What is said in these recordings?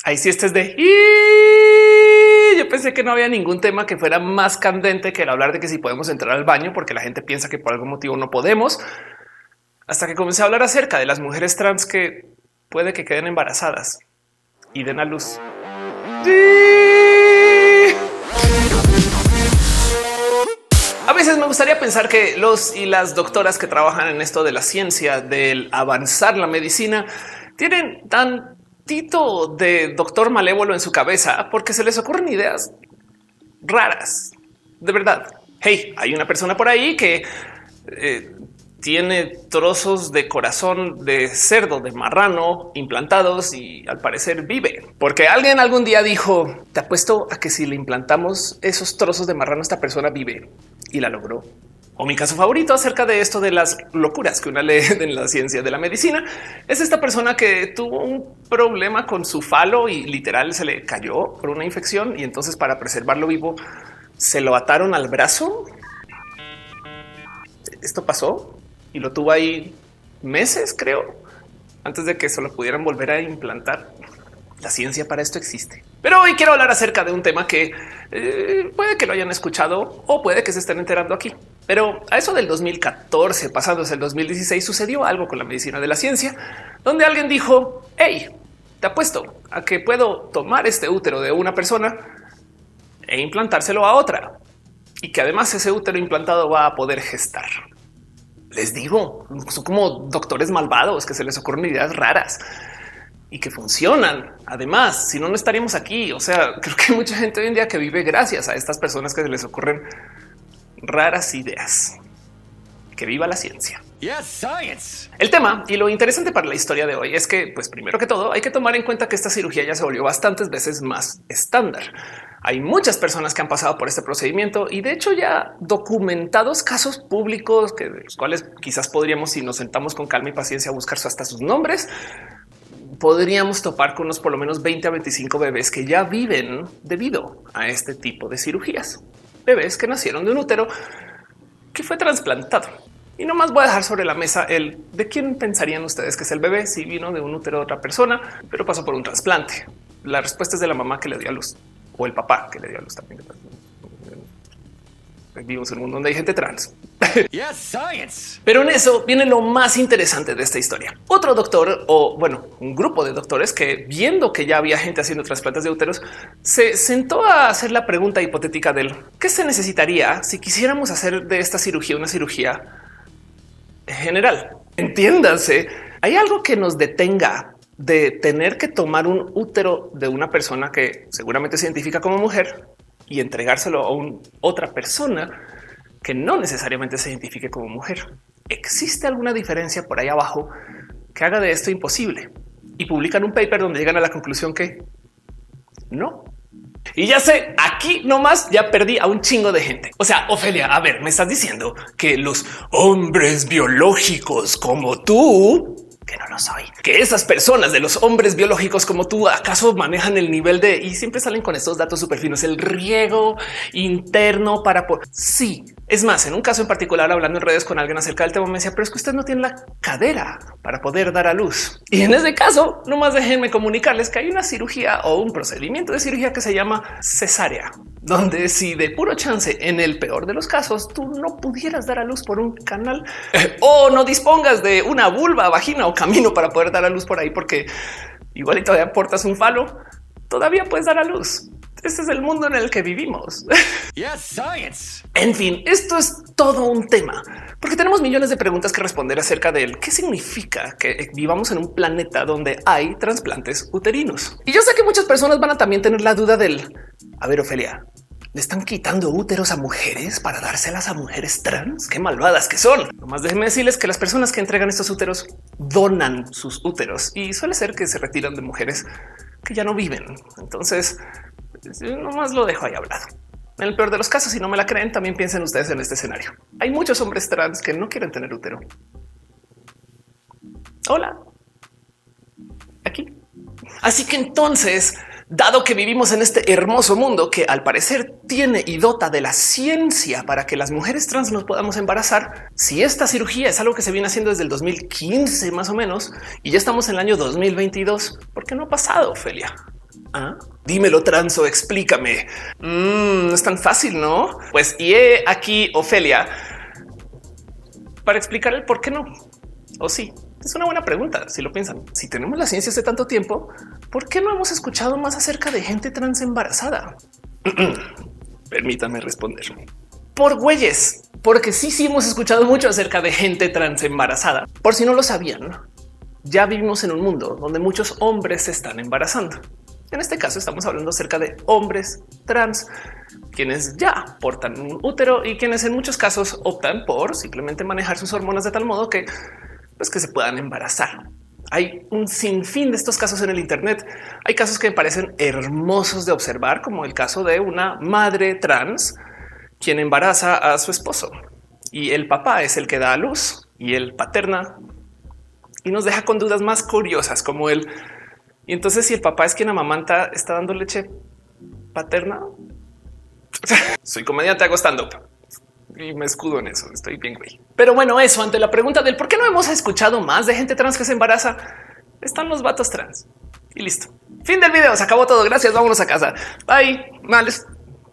Ahí sí este es de... "Y". Yo pensé que no había ningún tema que fuera más candente que el hablar de que si podemos entrar al baño, porque la gente piensa que por algún motivo no podemos. Hasta que comencé a hablar acerca de las mujeres trans que puede que queden embarazadas y den a luz. Sí. A veces me gustaría pensar que los y las doctoras que trabajan en esto de la ciencia, del avanzar la medicina, tienen tantito de doctor malévolo en su cabeza porque se les ocurren ideas raras. De verdad. Hey, hay una persona por ahí que tiene trozos de corazón de cerdo, de marrano implantados y al parecer vive porque alguien algún día dijo: te apuesto a que si le implantamos esos trozos de marrano, esta persona vive, y la logró. O mi caso favorito acerca de esto de las locuras que una lee en la ciencia de la medicina es esta persona que tuvo un problema con su falo y literal se le cayó por una infección y entonces para preservarlo vivo se lo ataron al brazo. Esto pasó y lo tuvo ahí meses, creo, antes de que se lo pudieran volver a implantar. La ciencia para esto existe. Pero hoy quiero hablar acerca de un tema que puede que lo hayan escuchado o puede que se estén enterando aquí. Pero a eso del 2014, pasándose el 2016, sucedió algo con la medicina de la ciencia, donde alguien dijo: hey, te apuesto a que puedo tomar este útero de una persona e implantárselo a otra. Y que además ese útero implantado va a poder gestar. Les digo, son como doctores malvados que se les ocurren ideas raras y que funcionan. Además, si no, no estaríamos aquí. O sea, creo que hay mucha gente hoy en día que vive gracias a estas personas que se les ocurren raras ideas. Que viva la ciencia. Yes, science. El tema y lo interesante para la historia de hoy es que, pues primero que todo, hay que tomar en cuenta que esta cirugía ya se volvió bastantes veces más estándar. Hay muchas personas que han pasado por este procedimiento y de hecho ya documentados casos públicos que de los cuales quizás podríamos, si nos sentamos con calma y paciencia, a buscar hasta sus nombres, podríamos topar con unos por lo menos 20 a 25 bebés que ya viven debido a este tipo de cirugías. Bebés que nacieron de un útero que fue trasplantado. Y no más voy a dejar sobre la mesa el de quién pensarían ustedes que es el bebé si vino de un útero de otra persona, pero pasó por un trasplante. La respuesta es de la mamá que le dio a luz o el papá que le dio a luz también. Vivimos en un mundo donde hay gente trans. Yes, science. Pero en eso viene lo más interesante de esta historia. Otro doctor o bueno, un grupo de doctores que viendo que ya había gente haciendo trasplantes de úteros, se sentó a hacer la pregunta hipotética del qué se necesitaría si quisiéramos hacer de esta cirugía una cirugía general. Entiéndanse, hay algo que nos detenga de tener que tomar un útero de una persona que seguramente se identifica como mujer y entregárselo a otra persona que no necesariamente se identifique como mujer. ¿Existe alguna diferencia por ahí abajo que haga de esto imposible? Y publican un paper donde llegan a la conclusión que no. Y ya sé, aquí nomás ya perdí a un chingo de gente. O sea, Ofelia, a ver, me estás diciendo que los hombres biológicos como tú, que no lo soy, que esas personas de los hombres biológicos como tú acaso manejan el nivel de y siempre salen con estos datos súper finos, el riego interno para sí. Es más, en un caso en particular, hablando en redes con alguien acerca del tema, me decía, pero es que usted no tiene la cadera para poder dar a luz. Y en ese caso, nomás déjenme comunicarles que hay una cirugía o un procedimiento de cirugía que se llama cesárea, donde si de puro chance, en el peor de los casos, tú no pudieras dar a luz por un canal o no dispongas de una vulva, vagina o camino para poder dar a luz por ahí, porque igual y todavía portas un falo, todavía puedes dar a luz. Este es el mundo en el que vivimos. Yes, science. En fin, esto es todo un tema, porque tenemos millones de preguntas que responder acerca de qué significa que vivamos en un planeta donde hay trasplantes uterinos. Y yo sé que muchas personas van a también tener la duda del, a ver, Ofelia, ¿le están quitando úteros a mujeres para dárselas a mujeres trans? Qué malvadas que son. Nomás déjenme decirles que las personas que entregan estos úteros donan sus úteros y suele ser que se retiran de mujeres que ya no viven. Entonces, nomás lo dejo ahí hablado. En el peor de los casos, si no me la creen, también piensen ustedes en este escenario. Hay muchos hombres trans que no quieren tener útero. Hola. Aquí. Así que entonces, dado que vivimos en este hermoso mundo que al parecer tiene y dota de la ciencia para que las mujeres trans nos podamos embarazar, si esta cirugía es algo que se viene haciendo desde el 2015 más o menos y ya estamos en el año 2022, ¿por qué no ha pasado, Ofelia? ¿Ah? Dímelo, transo, explícame. No es tan fácil, ¿no? Pues y he aquí Ofelia para explicar el por qué no. O sí, es una buena pregunta. Si lo piensan, si tenemos la ciencia hace tanto tiempo, ¿por qué no hemos escuchado más acerca de gente trans embarazada? Permítame responder. Por güeyes, porque sí hemos escuchado mucho acerca de gente trans embarazada. Por si no lo sabían, ya vivimos en un mundo donde muchos hombres se están embarazando. En este caso estamos hablando acerca de hombres trans, quienes ya portan un útero y quienes en muchos casos optan por simplemente manejar sus hormonas de tal modo que, pues, que se puedan embarazar. Hay un sinfín de estos casos en el Internet. Hay casos que me parecen hermosos de observar, como el caso de una madre trans quien embaraza a su esposo y el papá es el que da a luz y él paterna y nos deja con dudas más curiosas como él. Y entonces si el papá es quien amamanta, ¿está dando leche paterna? Soy comediante, hago stand-up y me escudo en eso. Estoy bien, güey. Pero bueno, eso ante la pregunta del por qué no hemos escuchado más de gente trans que se embaraza, están los vatos trans y listo. Fin del video. Se acabó todo. Gracias. Vámonos a casa. Bye. Males.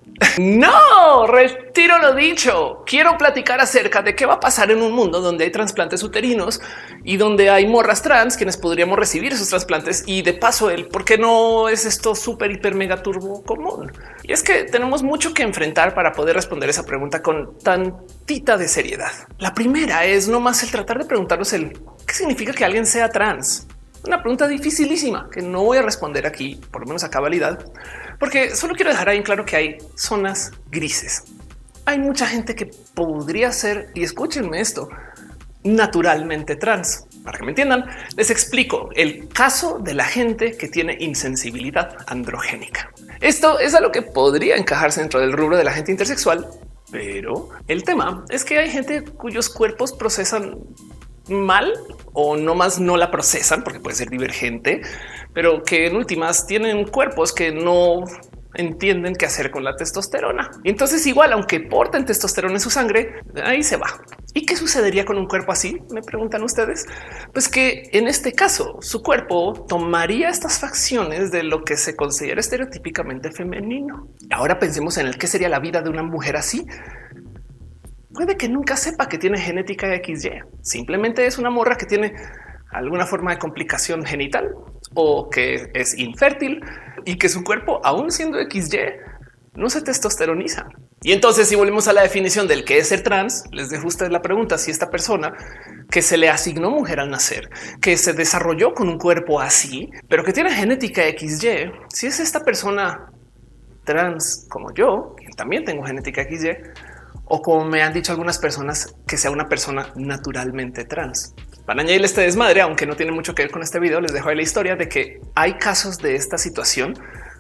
No, retiro lo dicho. Quiero platicar acerca de qué va a pasar en un mundo donde hay trasplantes uterinos y donde hay morras trans quienes podríamos recibir esos trasplantes. Y de paso, el por qué no es esto súper, hiper, mega turbo común. Y es que tenemos mucho que enfrentar para poder responder esa pregunta con tantita de seriedad. La primera es no más el tratar de preguntarnos el qué significa que alguien sea trans. Una pregunta dificilísima que no voy a responder aquí, por lo menos a cabalidad, porque solo quiero dejar ahí en claro que hay zonas grises. Hay mucha gente que podría ser, y escúchenme esto, naturalmente trans. Para que me entiendan, les explico el caso de la gente que tiene insensibilidad androgénica. Esto es a lo que podría encajarse dentro del rubro de la gente intersexual, pero el tema es que hay gente cuyos cuerpos procesan mal o no más no la procesan porque puede ser divergente, pero que en últimas tienen cuerpos que no entienden qué hacer con la testosterona. Y entonces igual, aunque porten testosterona en su sangre, ahí se va. ¿Y qué sucedería con un cuerpo así? Me preguntan ustedes. Pues que en este caso su cuerpo tomaría estas facciones de lo que se considera estereotípicamente femenino. Ahora pensemos en el qué sería la vida de una mujer así. Puede que nunca sepa que tiene genética XY. Simplemente es una morra que tiene alguna forma de complicación genital o que es infértil y que su cuerpo, aún siendo XY, no se testosteroniza. Y entonces, si volvemos a la definición del qué es ser trans, les dejo a ustedes la pregunta: si esta persona que se le asignó mujer al nacer, que se desarrolló con un cuerpo así, pero que tiene genética XY, si es esta persona trans como yo, que también tengo genética XY, o como me han dicho algunas personas, que sea una persona naturalmente trans. Para añadirle este desmadre, aunque no tiene mucho que ver con este video, les dejo ahí la historia de que hay casos de esta situación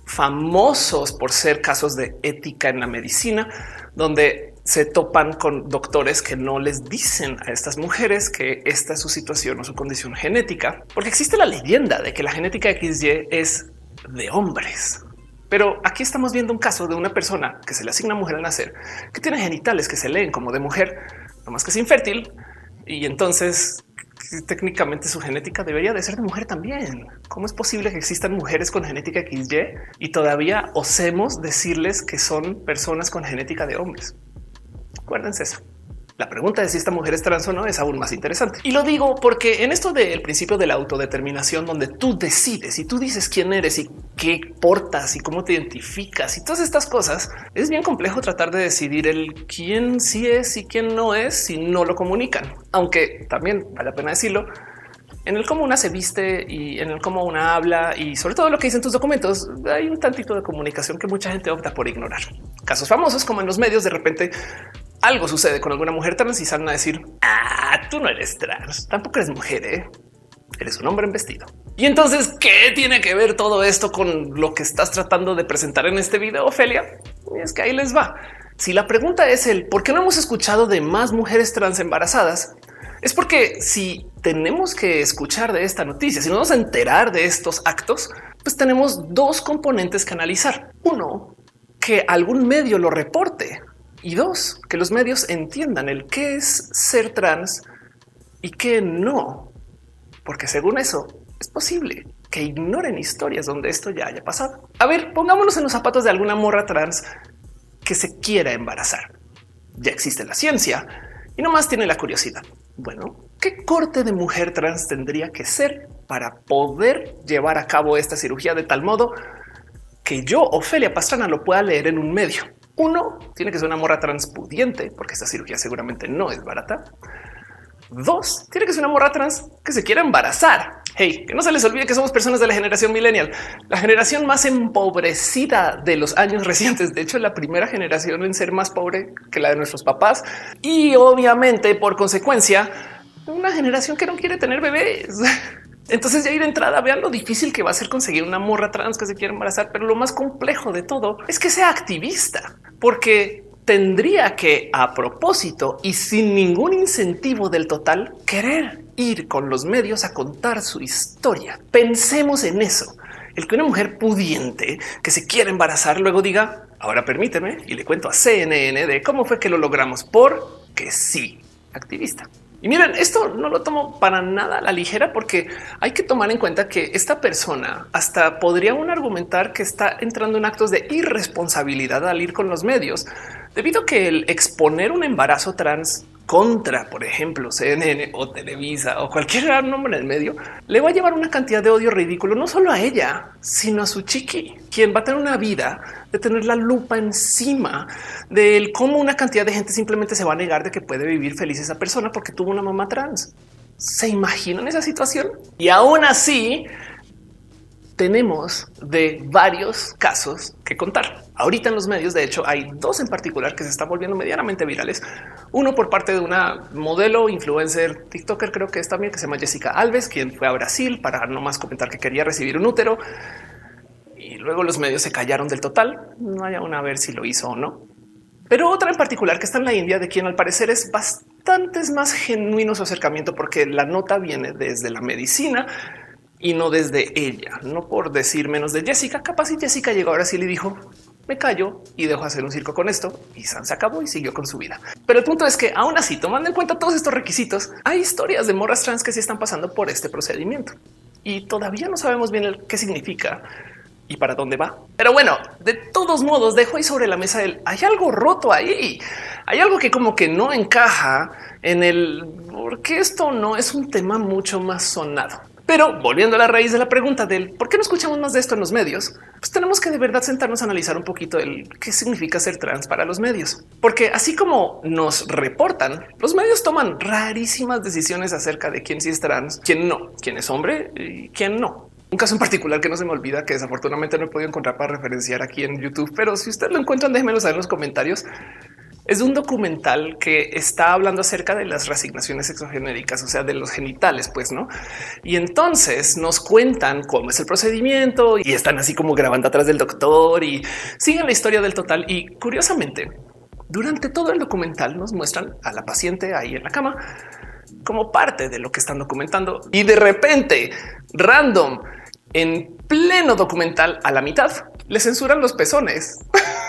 famosos por ser casos de ética en la medicina, donde se topan con doctores que no les dicen a estas mujeres que esta es su situación o su condición genética, porque existe la leyenda de que la genética XY es de hombres. Pero aquí estamos viendo un caso de una persona que se le asigna mujer al nacer, que tiene genitales que se leen como de mujer, nomás que es infértil. Y entonces técnicamente su genética debería de ser de mujer también. ¿Cómo es posible que existan mujeres con genética XY y todavía osemos decirles que son personas con genética de hombres? Acuérdense eso. La pregunta de si esta mujer es trans o no es aún más interesante. Y lo digo porque en esto del principio de la autodeterminación, donde tú decides y tú dices quién eres y qué portas y cómo te identificas y todas estas cosas, es bien complejo tratar de decidir el quién sí es y quién no es si no lo comunican. Aunque también vale la pena decirlo, en el cómo una se viste y en el cómo una habla y sobre todo lo que dicen tus documentos, hay un tantito de comunicación que mucha gente opta por ignorar. Casos famosos como en los medios, de repente algo sucede con alguna mujer trans y salen a decir: tú no eres trans, tampoco eres mujer, eres un hombre en vestido. Y entonces, ¿qué tiene que ver todo esto con lo que estás tratando de presentar en este video, Ofelia? Y es que ahí les va. Si la pregunta es el por qué no hemos escuchado de más mujeres trans embarazadas, es porque si tenemos que escuchar de esta noticia, si nos vamos a enterar de estos actos, pues tenemos dos componentes que analizar. Uno, que algún medio lo reporte. Y dos, que los medios entiendan el qué es ser trans y qué no, porque según eso es posible. que ignoren historias donde esto ya haya pasado. A ver, pongámonos en los zapatos de alguna morra trans que se quiera embarazar. Ya existe la ciencia y nomás tiene la curiosidad. Bueno, ¿qué corte de mujer trans tendría que ser para poder llevar a cabo esta cirugía de tal modo que yo, Ofelia Pastrana, lo pueda leer en un medio? Uno, tiene que ser una morra trans pudiente, porque esta cirugía seguramente no es barata. Dos, tiene que ser una morra trans que se quiera embarazar. Hey, que no se les olvide que somos personas de la generación millennial, la generación más empobrecida de los años recientes. De hecho, la primera generación en ser más pobre que la de nuestros papás y obviamente por consecuencia una generación que no quiere tener bebés. Entonces ya ir de entrada, vean lo difícil que va a ser conseguir una morra trans que se quiera embarazar. Pero lo más complejo de todo es que sea activista, porque tendría que, a propósito y sin ningún incentivo del total, querer ir con los medios a contar su historia. Pensemos en eso. El que una mujer pudiente que se quiere embarazar luego diga, ahora permíteme y le cuento a CNN de cómo fue que lo logramos, porque sí, activista. Y miren, esto no lo tomo para nada a la ligera, porque hay que tomar en cuenta que esta persona hasta podría uno argumentar que está entrando en actos de irresponsabilidad al ir con los medios, debido a que el exponer un embarazo trans contra, por ejemplo, CNN o Televisa o cualquier nombre en el medio, le va a llevar una cantidad de odio ridículo, no solo a ella, sino a su chiqui, quien va a tener una vida de tener la lupa encima de cómo una cantidad de gente simplemente se va a negar de que puede vivir feliz esa persona porque tuvo una mamá trans. ¿Se imaginan esa situación? Y aún así, tenemos de varios casos que contar. Ahorita en los medios, de hecho, hay dos en particular que se están volviendo medianamente virales. Uno por parte de una modelo, influencer, TikToker, creo que es también, que se llama Jessica Alves, quien fue a Brasil para nomás comentar que quería recibir un útero. Y luego los medios se callaron del total. No hay aún a ver si lo hizo o no. Pero otra en particular que está en la India, de quien al parecer es bastante más genuino su acercamiento, porque la nota viene desde la medicina y no desde ella. No por decir menos de Jessica, capaz si Jessica llegó a Brasil y dijo, me callo y dejo hacer un circo con esto, y se acabó y siguió con su vida. Pero el punto es que aún así, tomando en cuenta todos estos requisitos, hay historias de morras trans que sí están pasando por este procedimiento y todavía no sabemos bien qué significa y para dónde va. Pero bueno, de todos modos, dejo ahí sobre la mesa hay algo roto ahí. Hay algo que como que no encaja en porque esto no es un tema mucho más sonado. Pero volviendo a la raíz de la pregunta del por qué no escuchamos más de esto en los medios, pues tenemos que de verdad sentarnos a analizar un poquito el qué significa ser trans para los medios, porque así como nos reportan, los medios toman rarísimas decisiones acerca de quién sí es trans, quién no, quién es hombre y quién no. Un caso en particular que no se me olvida, que desafortunadamente no he podido encontrar para referenciar aquí en YouTube, pero si ustedes lo encuentran, déjenmelo saber en los comentarios. Es un documental que está hablando acerca de las reasignaciones sexogenéricas, o sea, de los genitales, pues, ¿no? Y entonces nos cuentan cómo es el procedimiento y están así como grabando atrás del doctor y siguen la historia del total. Y curiosamente, durante todo el documental nos muestran a la paciente ahí en la cama como parte de lo que están documentando. Y de repente, random, en pleno documental, a la mitad, le censuran los pezones.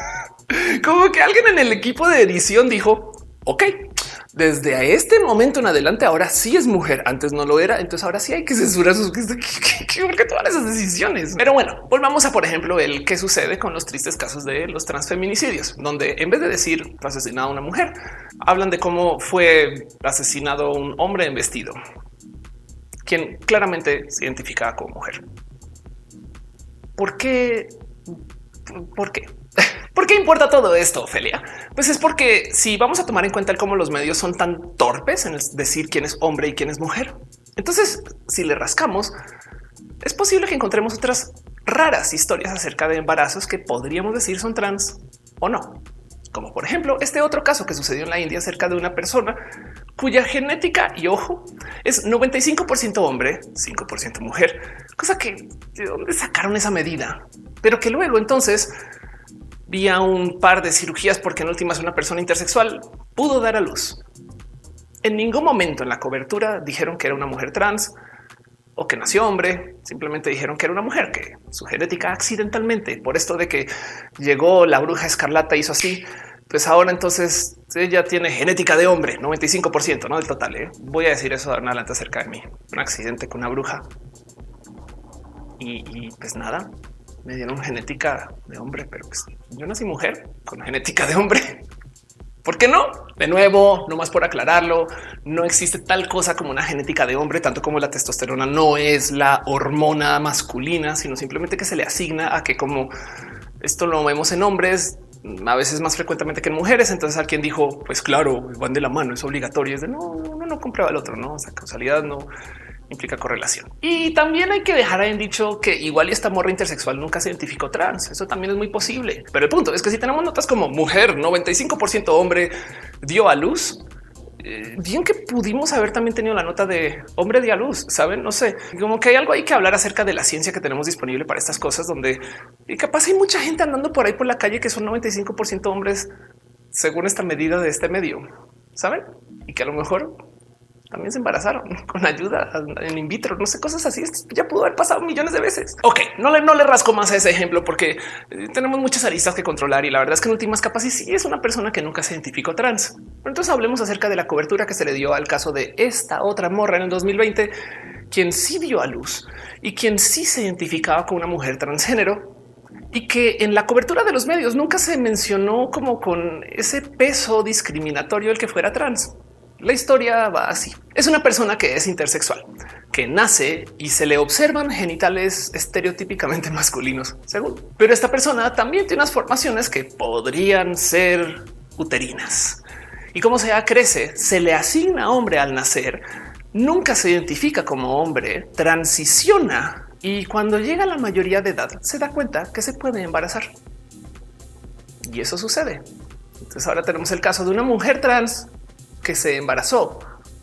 Como que alguien en el equipo de edición dijo, ok, desde este momento en adelante ahora sí es mujer, antes no lo era, entonces ahora sí hay que censurar sus porque todas esas decisiones. Pero bueno, volvamos a, por ejemplo, el qué sucede con los tristes casos de los transfeminicidios, donde en vez de decir fue asesinada una mujer, hablan de cómo fue asesinado un hombre en vestido, quien claramente se identificaba como mujer. ¿Por qué? ¿Por qué? ¿Por qué importa todo esto, Ofelia? Pues es porque si vamos a tomar en cuenta cómo los medios son tan torpes en decir quién es hombre y quién es mujer, entonces si le rascamos, es posible que encontremos otras raras historias acerca de embarazos que podríamos decir son trans o no. Como por ejemplo este otro caso que sucedió en la India acerca de una persona cuya genética, y ojo, es 95% hombre, 5% mujer, cosa que de dónde sacaron esa medida, pero que luego entonces vía un par de cirugías porque en últimas una persona intersexual pudo dar a luz. En ningún momento en la cobertura dijeron que era una mujer trans o que nació hombre, simplemente dijeron que era una mujer, que su genética accidentalmente, por esto de que llegó la bruja escarlata, hizo así, pues ahora entonces ella tiene genética de hombre, 95%, no del total. Voy a decir eso en adelante acerca de mí, un accidente con una bruja. y pues nada, me dieron genética de hombre, pero pues yo nací mujer con genética de hombre. ¿Por qué no? De nuevo, nomás por aclararlo, no existe tal cosa como una genética de hombre, tanto como la testosterona no es la hormona masculina, sino simplemente que se le asigna a que como esto lo vemos en hombres, a veces más frecuentemente que en mujeres. Entonces alguien dijo, pues claro, van de la mano, es obligatorio. Es de no, uno no comprueba al otro, no, o sea, causalidad no implica correlación. Y también hay que dejar en dicho que igual esta morra intersexual nunca se identificó trans. Eso también es muy posible. Pero el punto es que si tenemos notas como mujer, 95% hombre dio a luz, bien que pudimos haber también tenido la nota de hombre dio a luz, saben? No sé, como que hay algo ahí que hablar acerca de la ciencia que tenemos disponible para estas cosas, donde y capaz hay mucha gente andando por ahí por la calle que son 95% hombres según esta medida de este medio, saben? Y que a lo mejor también se embarazaron con ayuda en in vitro, no sé, cosas así. Esto ya pudo haber pasado millones de veces. Ok, no le rasco más a ese ejemplo porque tenemos muchas aristas que controlar y la verdad es que en últimas capas sí es una persona que nunca se identificó trans. Pero entonces hablemos acerca de la cobertura que se le dio al caso de esta otra morra en el 2020, quien sí dio a luz y quien sí se identificaba con una mujer transgénero y que en la cobertura de los medios nunca se mencionó como con ese peso discriminatorio el que fuera trans. La historia va así. Es una persona que es intersexual, que nace y se le observan genitales estereotípicamente masculinos, según. Pero esta persona también tiene unas formaciones que podrían ser uterinas. Y como sea, crece, se le asigna hombre al nacer, nunca se identifica como hombre, transiciona y cuando llega a la mayoría de edad se da cuenta que se puede embarazar. Y eso sucede. Entonces ahora tenemos el caso de una mujer trans que se embarazó.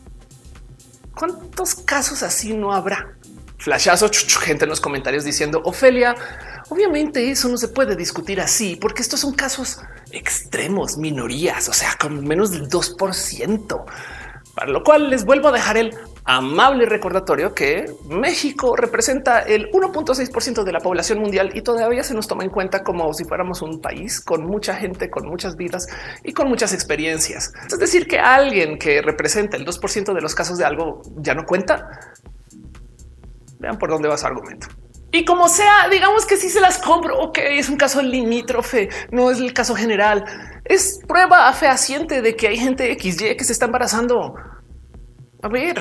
¿Cuántos casos así no habrá? Flashazo, gente en los comentarios diciendo Ofelia, obviamente eso no se puede discutir así porque estos son casos extremos, minorías, o sea, con menos del 2%. Para lo cual les vuelvo a dejar el amable recordatorio que México representa el 1.6% de la población mundial y todavía se nos toma en cuenta como si fuéramos un país con mucha gente, con muchas vidas y con muchas experiencias. Es decir, que alguien que representa el 2% de los casos de algo ya no cuenta. Vean por dónde va su argumento. Y como sea, digamos que sí se las compro. Ok, es un caso limítrofe, no es el caso general. Es prueba fehaciente de que hay gente XY que se está embarazando. A ver,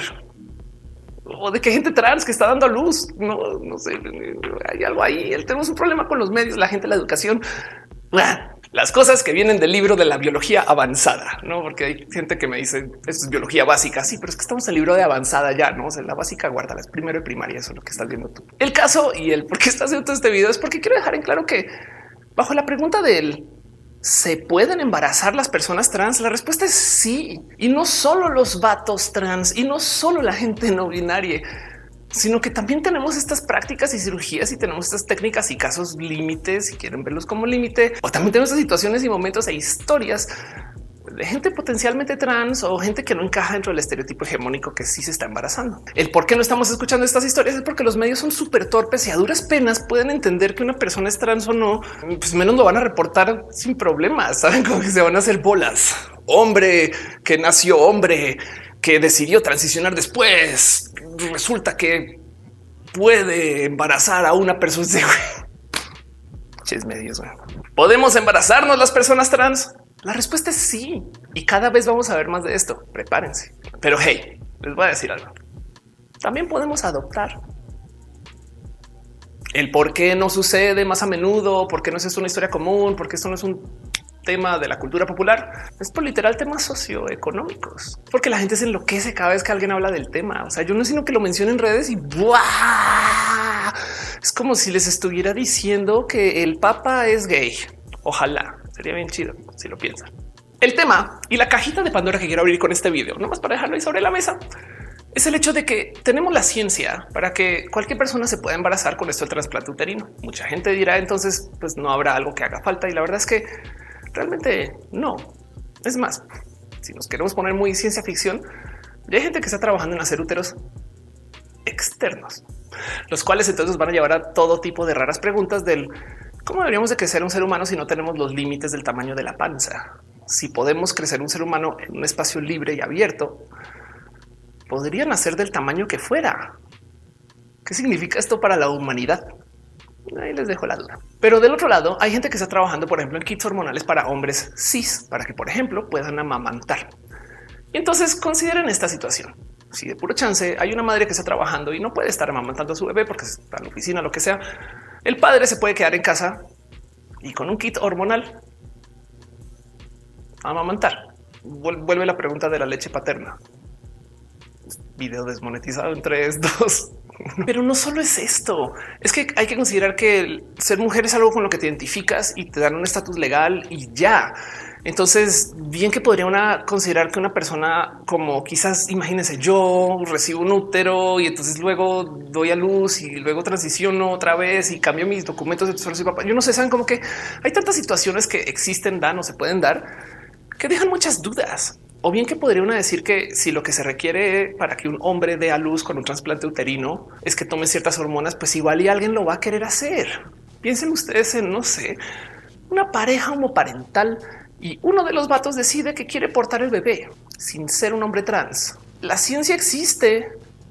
o de que hay gente trans que está dando a luz. No sé, hay algo ahí. Tenemos un problema con los medios, la gente, la educación. Las cosas que vienen del libro de la biología avanzada, no? Porque hay gente que me dice esto es biología básica. Sí, pero es que estamos en el libro de avanzada ya, no? O sea, la básica, guárdala, es primero de primaria. Eso es lo que estás viendo tú. El caso y el por qué estás haciendo todo este video es porque quiero dejar en claro que bajo la pregunta del ¿se pueden embarazar las personas trans? La respuesta es sí. Y no solo los vatos trans y no solo la gente no binaria, sino que también tenemos estas prácticas y cirugías y tenemos estas técnicas y casos límites si quieren verlos como límite, o también tenemos situaciones y momentos e historias de gente potencialmente trans o gente que no encaja dentro del estereotipo hegemónico que sí se está embarazando. El por qué no estamos escuchando estas historias es porque los medios son súper torpes y a duras penas pueden entender que una persona es trans o no, pues menos lo van a reportar sin problemas. Saben cómo que se van a hacer bolas. Hombre que nació hombre, que decidió transicionar después, resulta que puede embarazar a una persona. Medios. ¿Podemos embarazarnos las personas trans? La respuesta es sí. Y cada vez vamos a ver más de esto. Prepárense. Pero hey, les voy a decir algo. También podemos adoptar. El por qué no sucede más a menudo, por qué no es esto una historia común, porque esto no es un tema de la cultura popular, es por literal temas socioeconómicos, porque la gente se enloquece cada vez que alguien habla del tema. O sea, yo no es sino que lo menciono en redes y ¡buah! Es como si les estuviera diciendo que el papa es gay. Ojalá, sería bien chido si lo piensan. El tema y la cajita de Pandora que quiero abrir con este video, nomás para dejarlo ahí sobre la mesa, es el hecho de que tenemos la ciencia para que cualquier persona se pueda embarazar con esto del trasplante uterino. Mucha gente dirá entonces pues no habrá algo que haga falta, y la verdad es que realmente no. Es más, si nos queremos poner muy ciencia ficción, ya hay gente que está trabajando en hacer úteros externos, los cuales entonces van a llevar a todo tipo de raras preguntas del cómo deberíamos de crecer un ser humano si no tenemos los límites del tamaño de la panza. Si podemos crecer un ser humano en un espacio libre y abierto, podría nacer del tamaño que fuera. ¿Qué significa esto para la humanidad? Ahí les dejo la duda. Pero del otro lado, hay gente que está trabajando, por ejemplo, en kits hormonales para hombres cis, para que, por ejemplo, puedan amamantar. Y entonces consideren esta situación. Si de puro chance hay una madre que está trabajando y no puede estar amamantando a su bebé porque está en la oficina, lo que sea, el padre se puede quedar en casa y con un kit hormonal amamantar. Vuelve la pregunta de la leche paterna. Video desmonetizado en 3, 2. Pero no solo es esto, es que hay que considerar que el ser mujer es algo con lo que te identificas y te dan un estatus legal y ya. Entonces, bien que podría considerar que una persona como quizás, imagínense, yo recibo un útero y entonces luego doy a luz y luego transiciono otra vez y cambio mis documentos de soy papá. Yo no sé, saben como que hay tantas situaciones que existen, dan o se pueden dar que dejan muchas dudas. O bien que podría uno decir que si lo que se requiere para que un hombre dé a luz con un trasplante uterino es que tome ciertas hormonas, pues igual y alguien lo va a querer hacer. Piensen ustedes en, no sé, una pareja homoparental y uno de los vatos decide que quiere portar el bebé sin ser un hombre trans. La ciencia existe.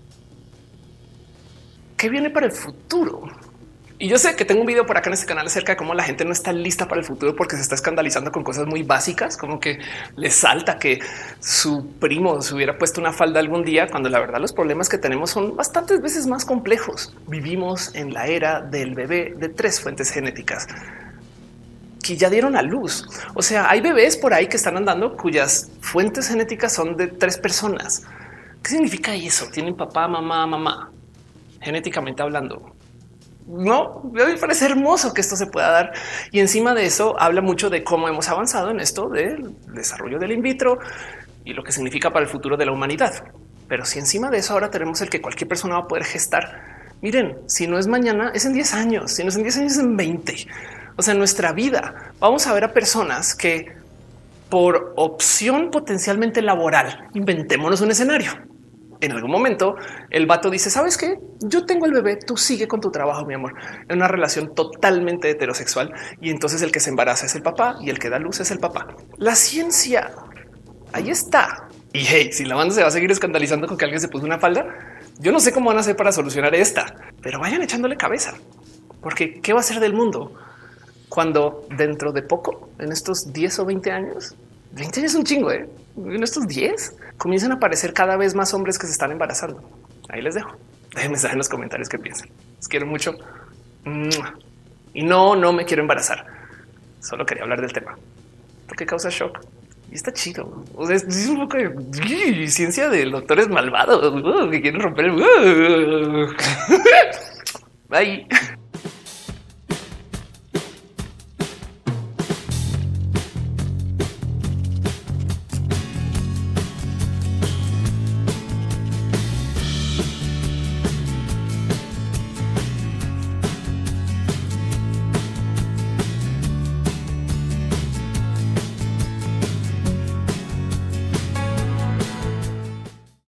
¿Qué viene para el futuro? Y yo sé que tengo un video por acá en este canal acerca de cómo la gente no está lista para el futuro porque se está escandalizando con cosas muy básicas, como que le salta que su primo se hubiera puesto una falda algún día, cuando la verdad los problemas que tenemos son bastantes veces más complejos. Vivimos en la era del bebé de 3 fuentes genéticas que ya dieron a luz. O sea, hay bebés por ahí que están andando cuyas fuentes genéticas son de 3 personas. ¿Qué significa eso? Tienen papá, mamá, mamá, genéticamente hablando. No, me parece hermoso que esto se pueda dar. Y encima de eso habla mucho de cómo hemos avanzado en esto del desarrollo del in vitro y lo que significa para el futuro de la humanidad. Pero si encima de eso ahora tenemos el que cualquier persona va a poder gestar, miren, si no es mañana, es en 10 años, si no es en 10 años, es en 20. O sea, en nuestra vida vamos a ver a personas que por opción potencialmente laboral, inventémonos un escenario. En algún momento el vato dice, ¿sabes qué? Yo tengo el bebé, tú sigue con tu trabajo, mi amor. En una relación totalmente heterosexual. Y entonces el que se embaraza es el papá y el que da luz es el papá. La ciencia, ahí está. Y hey, si la banda se va a seguir escandalizando con que alguien se puso una falda, yo no sé cómo van a hacer para solucionar esta, pero vayan echándole cabeza. Porque ¿qué va a ser del mundo cuando dentro de poco, en estos 10 o 20 años, 20 años es un chingo, en estos 10 comienzan a aparecer cada vez más hombres que se están embarazando? Ahí les dejo. Déjenme saber en los comentarios qué piensan. Les quiero mucho. Y no me quiero embarazar. Solo quería hablar del tema porque causa shock y está chido. O sea, es un poco de ciencia de doctores malvados que quieren romper el. Bye.